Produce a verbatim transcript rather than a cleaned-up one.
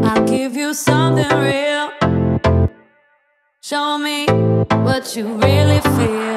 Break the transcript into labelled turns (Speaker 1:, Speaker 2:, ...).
Speaker 1: I'll give you something real. Show me what you really feel.